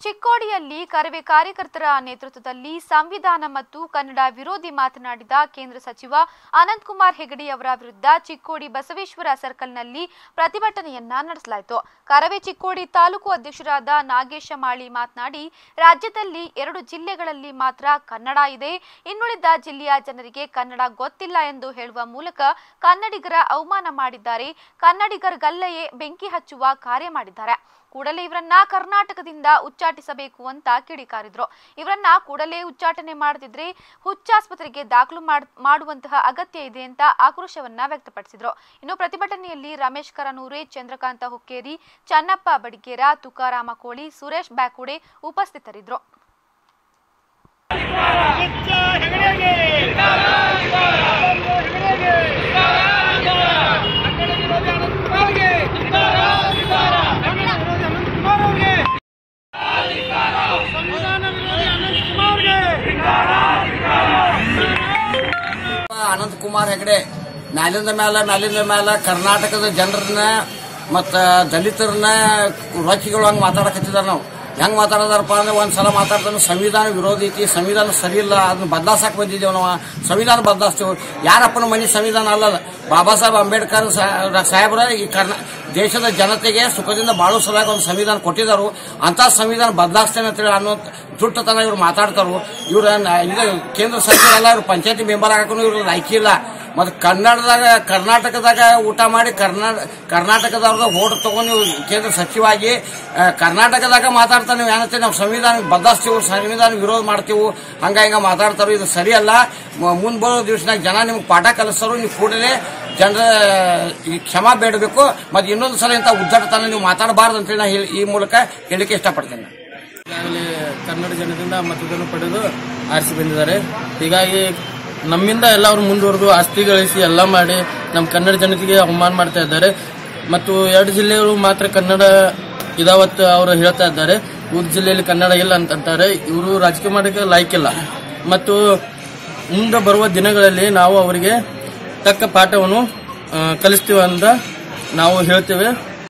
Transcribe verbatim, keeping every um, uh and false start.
ಚಿಕ್ಕೋಡಿಯಲ್ಲಿ ಕರವೇ ಕಾರ್ಯಕರ್ತರ ನೇತೃತ್ವದಲ್ಲಿ ಸಂವಿಧಾನ ಮತ್ತು ಕನ್ನಡ ವಿರೋಧಿ ಮಾತನಾಡಿದ ಕೇಂದ್ರ ಸಚಿವ ಅನಂತಕುಮಾರ್ ಹೆಗಡೆ ಅವರ ವಿರುದ್ಧ ಚಿಕ್ಕೋಡಿ ಬಸವೇಶ್ವರ ಸರ್ಕಲ್ನಲ್ಲಿ ಪ್ರತಿಭಟನೆಯನ್ನ ನಡೆಸಲಾಯಿತು. ಕರವೇ ಚಿಕ್ಕೋಡಿ ತಾಲೂಕು ಅಧ್ಯಕ್ಷರಾದ ನಾಗೇಶ ಮಾಳಿ ಮಾತನಾಡಿ, ರಾಜ್ಯದಲ್ಲಿ ಎರಡು ಜಿಲ್ಲೆಗಳಲ್ಲಿ ಮಾತ್ರ ಕನ್ನಡ ಇದೆ, ಇನ್ನುಳಿದ ಜಿಲ್ಲೆಯ ಜನರಿಗೆ ಕನ್ನಡ ಗೊತ್ತಿಲ್ಲ ಎಂದು ಹೇಳುವ ಮೂಲಕ ಕನ್ನಡಿಗರ ಅವಮಾನ ಮಾಡಿದ್ದಾರೆ. ಕನ್ನಡಿಗರಿಗಲ್ಲೇ ಬೆಂಕಿ ಹಚ್ಚುವ ಕಾರ್ಯ ಮಾಡಿದ್ದಾರೆ. ಕೂಡಲೇ ಇವರನ್ನ ಕರ್ನಾಟಕದಿಂದ ಉಚ್ಚಾಟಿಸಬೇಕು ಅಂತ ಕಿಡಿಕಾರಿದ್ರು. ಇವರನ್ನ ಕೂಡಲೇ ಉಚ್ಚಾಟನೆ ಮಾಡದಿದ್ರೆ ಹುಚ್ಚಾಸ್ಪತ್ರೆಗೆ ದಾಖಲು ಮಾಡುವಂತಹ ಅಗತ್ಯ ಇದೆ ಅಂತ ಆಕ್ರೋಶವನ್ನ ವ್ಯಕ್ತಪಡಿಸಿದ್ರು. ಇನ್ನು ಪ್ರತಿಭಟನೆಯಲ್ಲಿ ರಮೇಶ್ ಕರನೂರೆ, ಚಂದ್ರಕಾಂತ ಹುಕ್ಕೇರಿ, ಚನ್ನಪ್ಪ ಬಡಿಗೇರ, ತುಕಾರಾಮ ಕೋಳಿ, ಸುರೇಶ್ ಬ್ಯಾಕುಡೆ ಉಪಸ್ಥಿತರಿದ್ದರು. ಅನಂತಕುಮಾರ್ ಹೆಗಡೆ ಮ್ಯಾಲಿಂದ ಮ್ಯಾಲ ಮ್ಯಾಲಿಂದ ಮ್ಯಾಲ ಕರ್ನಾಟಕದ ಜನರನ್ನ ಮತ್ತ ದಲಿತರನ್ನ ರೊಚ್ಚಿಗಳು ಹಂಗ ಮಾತಾಡಕತ್ತಿದಾರ. ನಾವು ಹೆಂಗ್ ಮಾತಾಡೋದಾರಪ್ಪ ಅಂದ್ರೆ ಒಂದ್ಸಲ ಮಾತಾಡ್ತಾನೆ ಸಂವಿಧಾನ ವಿರೋಧಿ ಐತಿ, ಸಂವಿಧಾನ ಸರಿ ಇಲ್ಲ, ಅದನ್ನ ಬದಲಾಸಕ್ ಬಂದಿದ್ದೇವ್ ನಾವು. ಸಂವಿಧಾನ ಬದಲಾಸ್ತೇವೆ. ಯಾರಪ್ಪನ ಮನೆ ಸಂವಿಧಾನ ಅಲ್ಲದ. ಬಾಬಾ ಸಾಹೇಬ್ ಅಂಬೇಡ್ಕರ್ ಸಾಹೇಬ್ರ ಈ ಕರ್ನಾ ದೇಶದ ಜನತೆಗೆ ಸುಖದಿಂದ ಬಾಳೋ ಸಲುವಾಗಿ ಒಂದು ಸಂವಿಧಾನ ಕೊಟ್ಟಿದ್ದಾರೆ. ಅಂತ ಸಂವಿಧಾನ ಬದಲಾಯಿಸ್ತೇನೆ ಅಂತೇಳಿ ಅನ್ನೋ ದುಟ್ಟತನ ಇವ್ರು ಮಾತಾಡ್ತಾರು. ಇವ್ರ ಇದು ಕೇಂದ್ರ ಸರ್ಕಾರ ಎಲ್ಲ ಇವ್ರು ಪಂಚಾಯತಿ ಮೆಂಬರ್ ಹಾಕೂ ಇವ್ರ ಲೈಕಿ ಇಲ್ಲ. ಮತ್ತೆ ಕನ್ನಡದಾಗ ಕರ್ನಾಟಕದಾಗ ಊಟ ಮಾಡಿ ಕರ್ನಾಟಕ ಕರ್ನಾಟಕದವ್ರದ ಓಟ್ ತಗೊಂಡು ನೀವು ಕೇಂದ್ರ ಸಚಿವಾಗಿ ಕರ್ನಾಟಕದಾಗ ಮಾತಾಡ್ತಾ ನೀವು ಏನಂತೆ ನಾವು ಸಂವಿಧಾನ ಬದಲಾಯಿಸ್ತೀವಿ, ಸಂವಿಧಾನ ವಿರೋಧ ಮಾಡ್ತೀವಿ, ಹಂಗ ಹಿಂಗ ಮಾತಾಡ್ತಾರೋ. ಇದು ಸರಿಯಲ್ಲ. ಮುಂದ್ ಬರೋ ದಿವಸನಾಗ ಜನ ನಿಮ್ಗೆ ಪಾಠ ಕಲಿಸ್ತಾರೋ. ನೀವು ಕೂಡಲೇ ಜನರ ಕ್ಷಮಾ ಬೇಡಬೇಕು. ಮತ್ತೆ ಇನ್ನೊಂದು ಸಲ ಇಂಥ ಉದ್ದಟತನ ನೀವು ಮಾತಾಡಬಾರ್ದು ಅಂತೇಳಿ ನಾ ಈ ಮೂಲಕ ಹೇಳಿಕೆ ಇಷ್ಟಪಡ್ತೇನೆ. ಈಗಾಗಲೇ ಕನ್ನಡ ಜನದಿಂದ ಮತದಾನ ಪಡೆದು ಆರಿಸಿ ಬಂದಿದ್ದಾರೆ. ಹೀಗಾಗಿ ನಮ್ಮಿಂದ ಎಲ್ಲ ಅವರು ಮುಂದುವರೆದು ಆಸ್ತಿ ಗಳಿಸಿ ಎಲ್ಲ ಮಾಡಿ ನಮ್ಮ ಕನ್ನಡ ಜನತೆಗೆ ಅವಮಾನ ಮಾಡ್ತಾ ಇದ್ದಾರೆ. ಮತ್ತು ಎರಡು ಜಿಲ್ಲೆಗಳು ಮಾತ್ರ ಕನ್ನಡ ಇದಾವತ್ತು ಅವರು ಹೇಳ್ತಾ ಇದ್ದಾರೆ. ಊರ್ ಜಿಲ್ಲೆಯಲ್ಲಿ ಕನ್ನಡ ಇಲ್ಲ ಅಂತಂತಾರೆ. ಇವರು ರಾಜಕೀಯ ಮಾಡೋಕ್ಕೆ ಲಾಯ್ಕಿಲ್ಲ. ಮತ್ತು ಮುಂದೆ ಬರುವ ದಿನಗಳಲ್ಲಿ ನಾವು ಅವರಿಗೆ ತಕ್ಕ ಪಾಠವನ್ನು ಕಲಿಸ್ತೀವಿ ಅಂತ ನಾವು ಹೇಳ್ತೇವೆ.